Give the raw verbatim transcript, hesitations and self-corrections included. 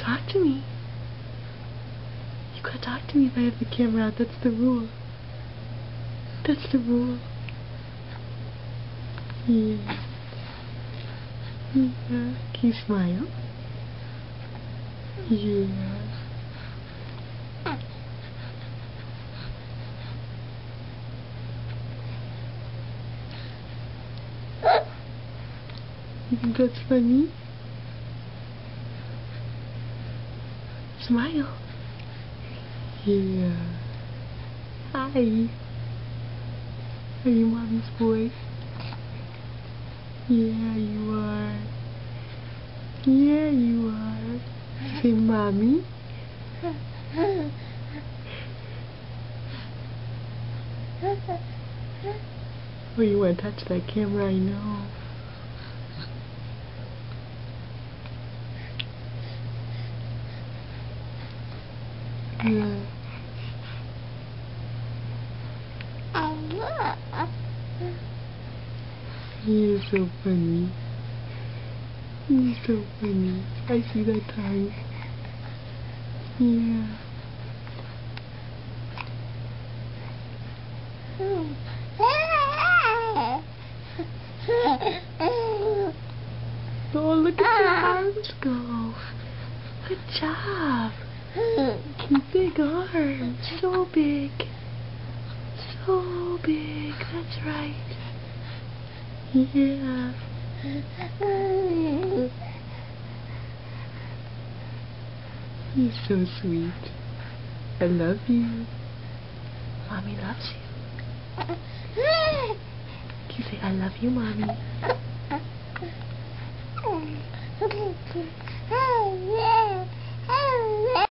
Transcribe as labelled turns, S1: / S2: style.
S1: Talk to me. You gotta talk to me if I have the camera out. That's the rule. That's the rule. Yeah. Yeah. Can you smile? Yeah. You think that's funny? Smile. Yeah. Hi. Are you Mommy's boy? Yeah, you are. Yeah, you are. Say Mommy. Oh, you want to touch that camera, I know. Yeah. You're so funny. You're so funny. I see that tongue. Yeah. Oh, look at your arms go. Good job. Big arms. So big. So big. That's right. Yeah. You're so sweet. I love you. Mommy loves you. Can you say, I love you, Mommy?